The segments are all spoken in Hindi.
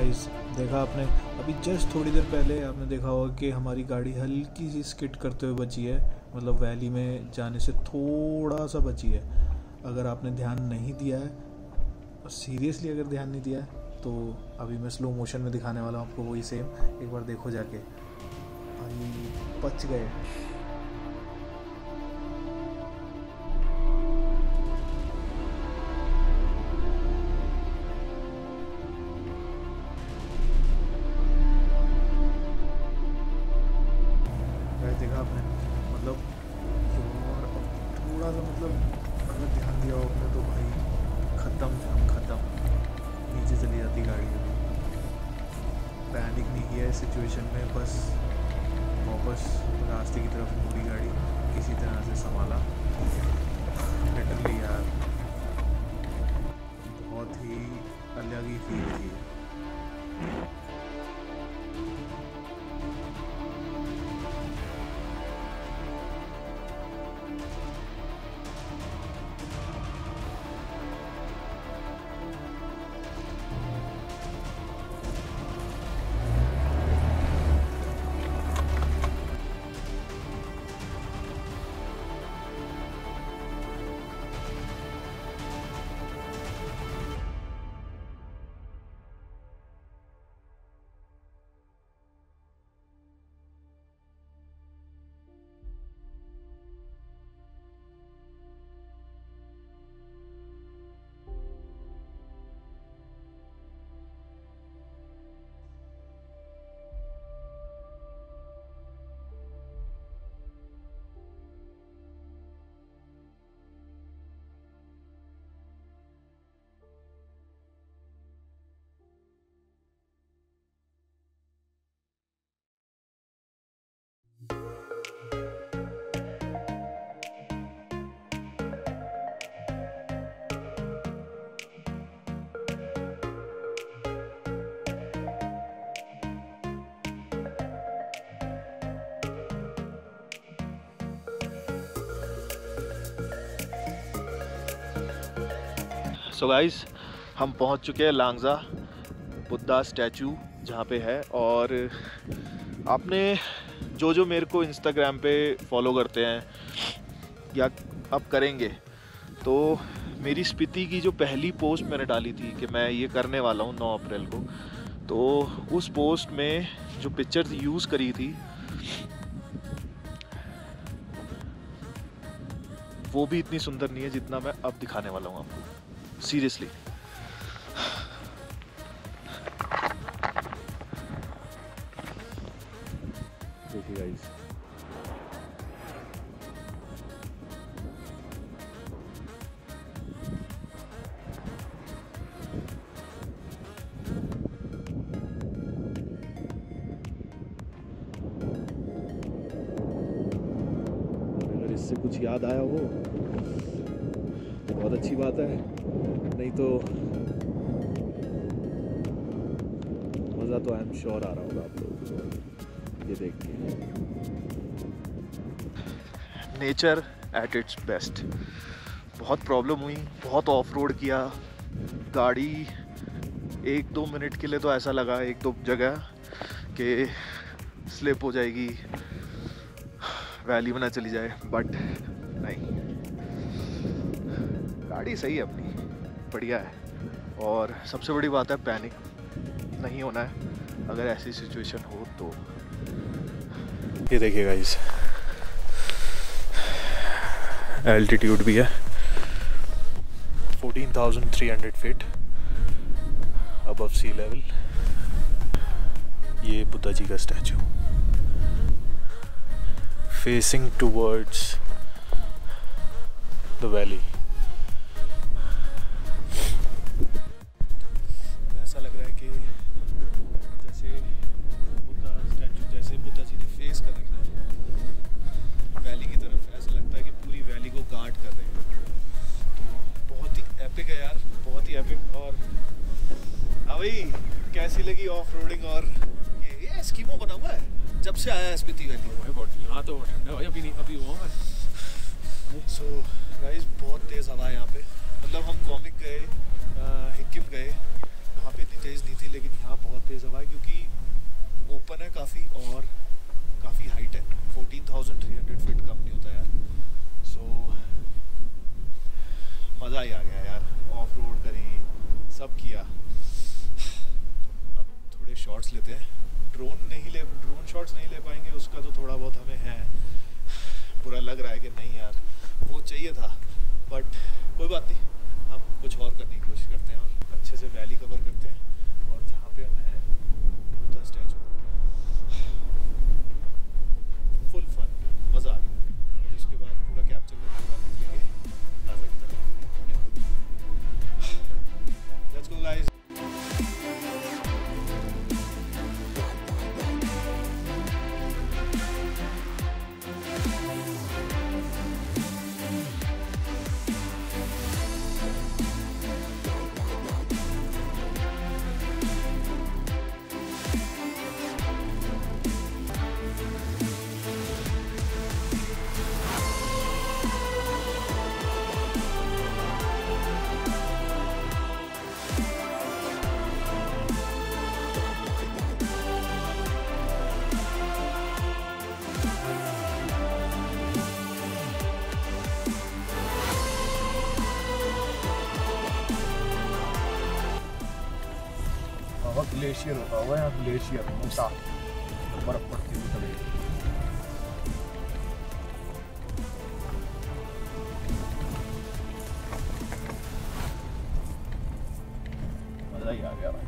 गाइस, देखा आपने अभी जस्ट थोड़ी देर पहले आपने देखा होगा कि हमारी गाड़ी हल्की सी स्किड करते हुए बची है, मतलब वैली में जाने से थोड़ा सा बची है। अगर आपने ध्यान नहीं दिया है, और सीरियसली अगर ध्यान नहीं दिया है, तो अभी मैं स्लो मोशन में दिखाने वाला हूँ आपको वही सेम। एक बार देखो जाके, भाई बच गए। देखा आपने, मतलब और थोड़ा सा, मतलब अगर ध्यान दिया हो आपने तो भाई ख़त्म थे हम, ख़त्म। नीचे चली जाती गाड़ी। पैनिक नहीं किया इस सिचुएशन में, बस वापस रास्ते की तरफ मुड़ी गाड़ी, किसी तरह से संभाला। लिटरली यार बहुत ही अलग ही फील थी। सो गाइस, हम पहुंच चुके हैं लांगजा बुद्धा स्टैचू जहाँ पे है। और आपने जो मेरे को इंस्टाग्राम पे फॉलो करते हैं या अब करेंगे, तो मेरी स्पीति की जो पहली पोस्ट मैंने डाली थी कि मैं ये करने वाला हूँ 9 अप्रैल को, तो उस पोस्ट में जो पिक्चर यूज़ करी थी वो भी इतनी सुंदर नहीं है जितना मैं अब दिखाने वाला हूँ आपको। सीरियसली देखिए गाइस, अगर इससे कुछ याद आया हो बहुत अच्छी बात है, नहीं तो मज़ा तो आई एम श्योर आ रहा होगा आप लोगों को ये देख के। Nature at its best. बहुत प्रॉब्लम हुई, बहुत ऑफ रोड किया, गाड़ी 1-2 मिनट के लिए तो ऐसा लगा 1-2 जगह कि स्लिप हो जाएगी, वैली में ना चली जाए, बट नहीं, गाड़ी सही है अपनी, बढ़िया है। और सबसे बड़ी बात है पैनिक नहीं होना है अगर ऐसी सिचुएशन हो तो। ये देखिएगा, इस एल्टीट्यूड भी है 14,300 फीट अबव सी लेवल। ये बुद्धा जी का statue facing towards the valley. ऐसा लग रहा है कि जैसे बुद्धा स्टैचू, जैसे बुद्धा जी ने फेस कर रखा है वैली की तरफ, ऐसा लगता है कि पूरी वैली को गार्ड कर रहे हैं। तो बहुत ही एपिक है यार, बहुत ही एपिक। और हाँ भाई, कैसी लगी ऑफ रोडिंग? और ये एस्किमो बना हुआ है जब से आया है स्पीति वैली। यहाँ तो ठंडा भाई, अभी हुआ है। सो गाइस, बहुत तेज़ हवा है यहाँ पे। मतलब हम कॉमिक गए, हिक्किम गए, वहाँ पे इतनी तेज़ नहीं थी, लेकिन यहाँ बहुत तेज़ हवा है क्योंकि ओपन है काफ़ी और काफ़ी हाइट है। 14,300 फीट कम नहीं होता यार। सो मज़ा ही आ गया यार। ऑफ रोड करी, सब किया। अब थोड़े शॉट्स लेते हैं। ड्रोन शॉट्स नहीं ले पाएंगे, उसका तो थोड़ा बहुत हमें है, बुरा लग रहा है कि नहीं यार वो चाहिए था, बट कोई बात नहीं, हम कुछ और करने की कोशिश करते हैं और अच्छे से वैली कवर करते हैं। और जहाँ पे हम हैं बुद्धा स्टैचू, फुल फन, मज़ा आ गया। और उसके बाद पूरा कैप्चर करके पूरा निकलेंगे ताज़ा की तरफ। Let's go guys. ग्लेशियर होता हुआ यहाँ, ग्लेशियर मोटा बर्फ पड़ती हुई तभी। मजा ही आ गया भाई।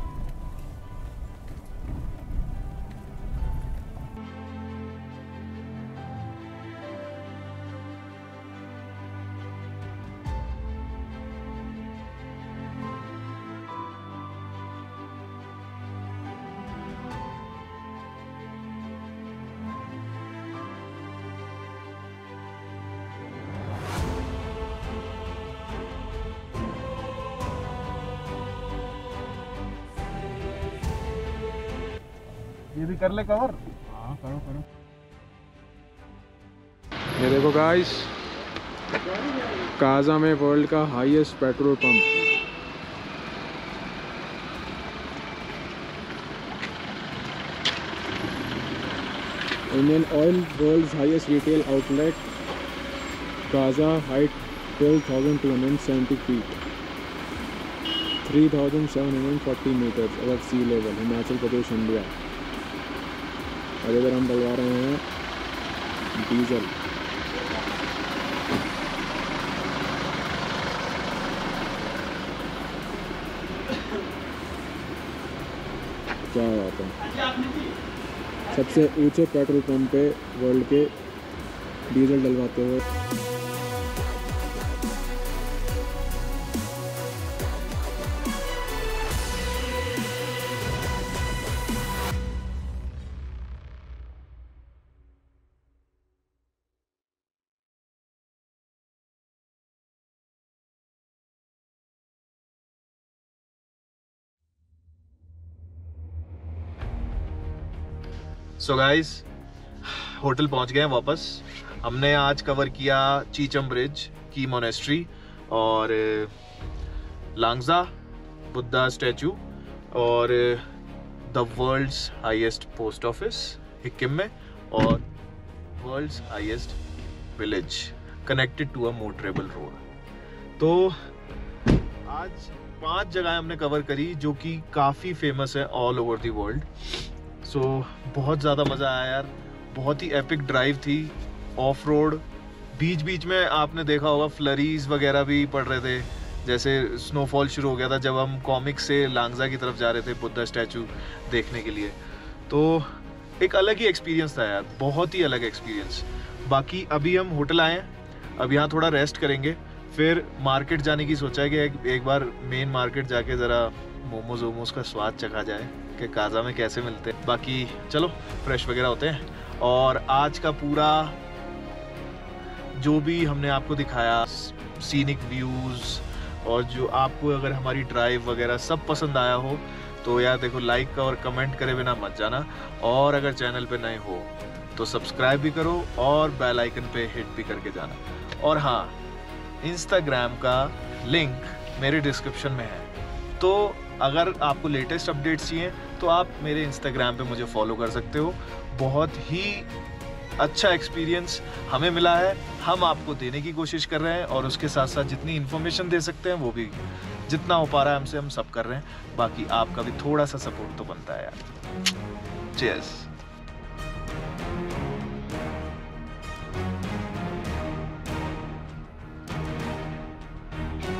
ये भी कर ले कवर। हाँ करो करो। ये देखो गाइस, काजा में वर्ल्ड का highest petrol pump. Indian oil world's highest retail outlet, Kaza height 12,270 feet, 3,740 metres above sea level, Himachal Pradesh, India. और इधर हम डलवा रहे हैं डीजल। क्या बात है, सबसे ऊंचे पेट्रोल पंप पे वर्ल्ड के डीजल डलवाते हुए। सो गाइस, होटल पहुंच गए हैं वापस। हमने आज कवर किया चीचम ब्रिज की मोनेस्ट्री और लांगजा बुद्धा स्टैचू और the world's highest post office Hikkim में और world's highest village connected to a motorable road. तो आज 5 जगह हमने कवर करी जो कि काफ़ी फेमस है all over the world. So बहुत ज़्यादा मज़ा आया यार, बहुत ही एपिक ड्राइव थी, ऑफ रोड। बीच बीच में आपने देखा होगा फ्लरीज वगैरह भी पड़ रहे थे, जैसे स्नोफॉल शुरू हो गया था जब हम कॉमिक से लांगजा की तरफ जा रहे थे बुद्धा स्टैचू देखने के लिए। तो एक अलग ही एक्सपीरियंस था यार, बहुत ही अलग एक्सपीरियंस। बाकी अभी हम होटल आए हैं, अब यहाँ थोड़ा रेस्ट करेंगे, फिर मार्केट जाने की सोचा है कि एक बार मेन मार्केट जाके ज़रा मोमोज वोमोज का स्वाद चखा जाए कि काजा में कैसे मिलते हैं। बाकी चलो फ्रेश वगैरह होते हैं। और आज का पूरा जो भी हमने आपको दिखाया, सीनिक व्यूज़, और जो आपको अगर हमारी ड्राइव वगैरह सब पसंद आया हो तो यार देखो, लाइक और कमेंट करे बिना मत जाना। और अगर चैनल पे नए हो तो सब्सक्राइब भी करो और बेल आइकन पे हिट भी करके जाना। और हाँ, इंस्टाग्राम का लिंक मेरे डिस्क्रिप्शन में है, तो अगर आपको लेटेस्ट अपडेट्स चाहिए तो आप मेरे इंस्टाग्राम पे मुझे फॉलो कर सकते हो। बहुत ही अच्छा एक्सपीरियंस हमें मिला है, हम आपको देने की कोशिश कर रहे हैं और उसके साथ साथ जितनी इन्फॉर्मेशन दे सकते हैं वो भी जितना हो पा रहा है हमसे हम सब कर रहे हैं। बाकी आपका भी थोड़ा सा सपोर्ट तो बनता है यार। चीयर्स।